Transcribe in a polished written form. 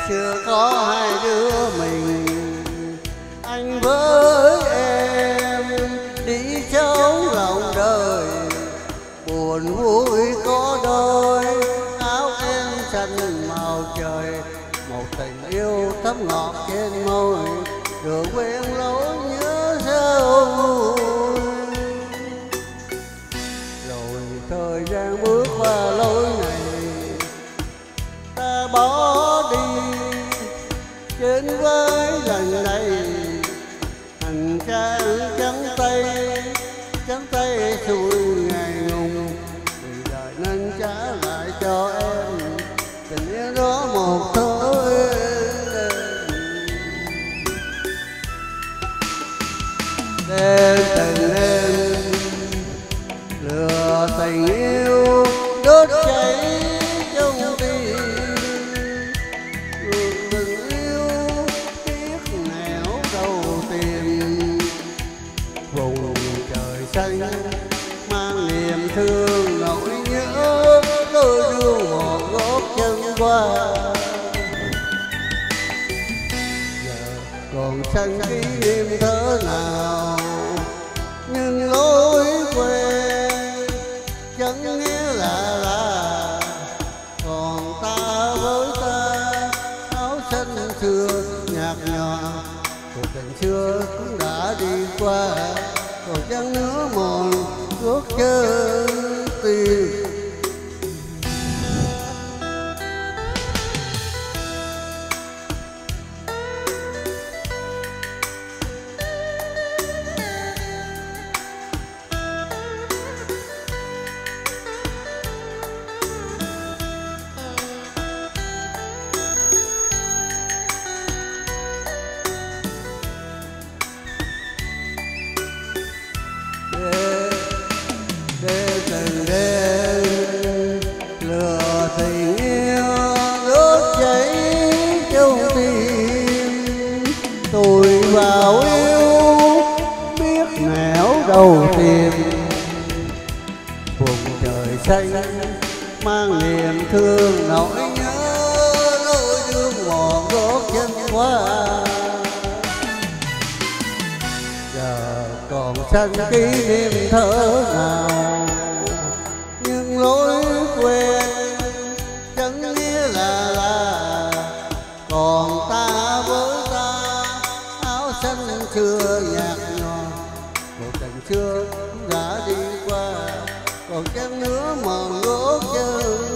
xưa có hai đứa mình, anh với em đi sống lòng đời, buồn vui có đôi, áo em xanh màu trời, một tình yêu thắm ngọt trên môi, đường quen lối nhớ sao vui. Rồi thời gian bước qua lối này, ta bỏ đi trên với lần này, hành trang trắng tay xuôi ngày ngùng, vì đời nên trả lại cho em tình yêu đó một thời. Đêm từng đêm lửa tình yêu đốt cháy trong tim, tình yêu biết nẻo đâu tìm, vùng trời xanh mang niềm thương nỗi nhớ, đôi đưa một gót chân qua. Giờ còn xanh kỷ niệm thở nào, nhưng lối quen chẳng nghĩa là còn ta với ta, áo xanh xưa nhạt nhòa, cuộc tình xưa cũng đã đi qua, còn chẳng nữa mòn gót chân tim. Từng đêm lửa tình yêu đốt cháy trong tim, tôi vào yêu biết nẻo đâu tìm, vùng trời xanh mang niềm thương nỗi nhớ, đôi đường mòn gót chân qua. Giờ còn xanh kỷ niệm thở nào, nhưng lối quen chẳng nghĩa là còn ta với ta, áo xanh xưa nhạt nhòa, cuộc tình xưa cũng đã đi qua, còn chẳng nữa mòn gót chân